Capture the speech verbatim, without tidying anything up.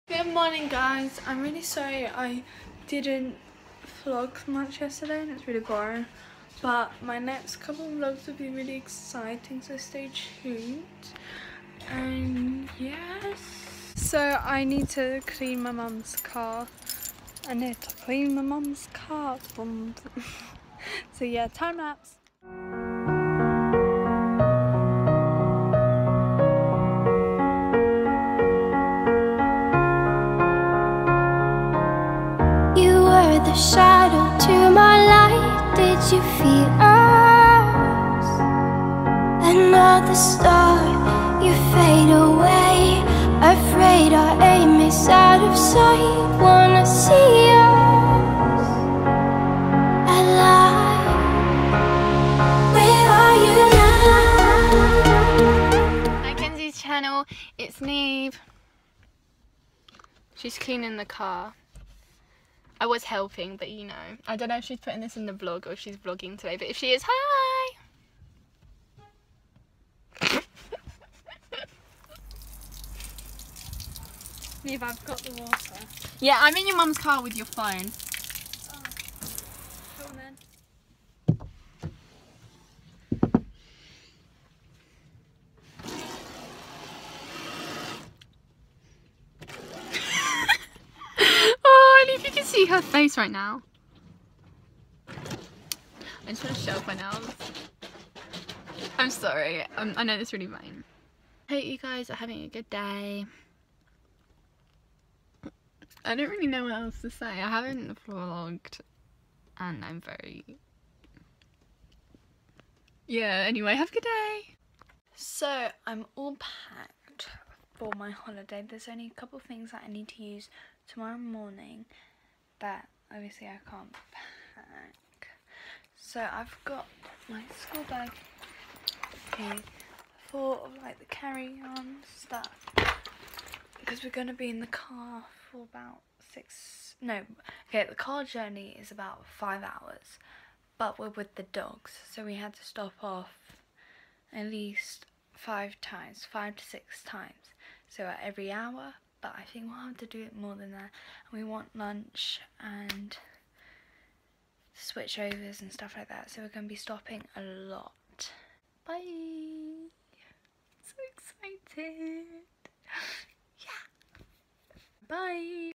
Good morning guys, I'm really sorry I didn't vlog much yesterday and it's really boring, but my next couple of vlogs will be really exciting, so stay tuned. And yes, so I need to clean my mum's car. I need to clean my mum's car. So yeah, time lapse. The shadow to my light, did you feel us? Another star, you fade away. Afraid our aim is out of sight. Wanna see us alive. Where are you now? Hi Kenzie's channel, it's Neve. She's cleaning the car. I was helping, but you know, I don't know if she's putting this in the vlog or if she's vlogging today, but if she is, hi! Neve, I've got the water. Yeah, I'm in your mum's car with your phone. Oh, go on then. Oh, and if you can see her face right now. I just want to show off my nails. I'm sorry, um, I know this is really vain. Hope you guys are having a good day. I don't really know what else to say. I haven't vlogged and I'm very... Yeah, anyway, have a good day. So I'm all packed for my holiday. There's only a couple of things that I need to use tomorrow morning that obviously I can't pack. So I've got my school bag here, full of like the carry-on stuff, because we're going to be in the car for about six, no, okay, the car journey is about five hours, but we're with the dogs, so we had to stop off at least five times, five to six times, so at every hour, but I think we'll have to do it more than that. And we want lunch and switchovers and stuff like that, so we're going to be stopping a lot. Bye! So excited! Yeah! Bye!